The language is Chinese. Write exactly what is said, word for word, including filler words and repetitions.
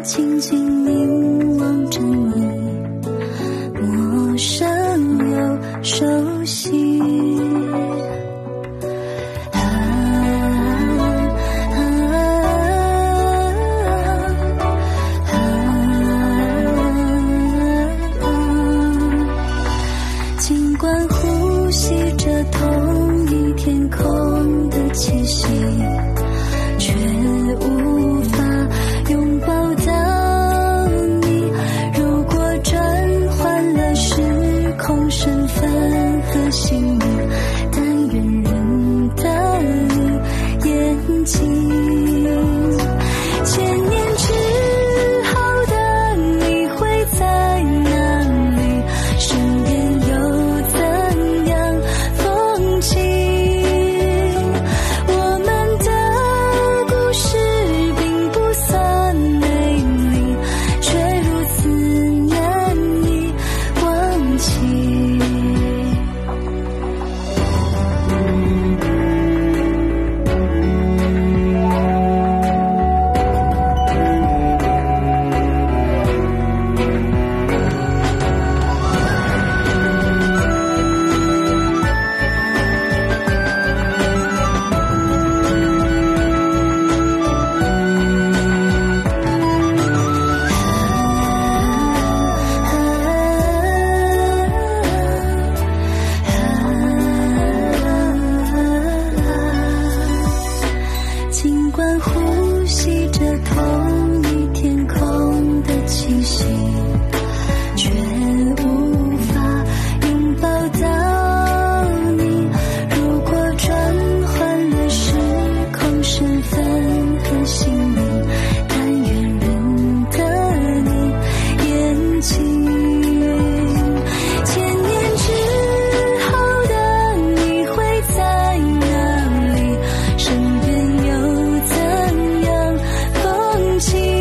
静静凝望着你，陌生又熟悉。啊啊啊啊！尽管呼吸着同一天空的气息，却无法拥抱到你。如果转换了时空身份和姓名，但愿认得你眼睛。千年之后的你会在哪里？身边又怎样风景？我们的故事并不算美丽，却如此难以忘记。尽管呼吸着同一天空的气息，却无法拥抱到你。如果转换了时空身份和姓名，但愿认得你眼睛。千年之后的你会在哪里？身边又怎样风景？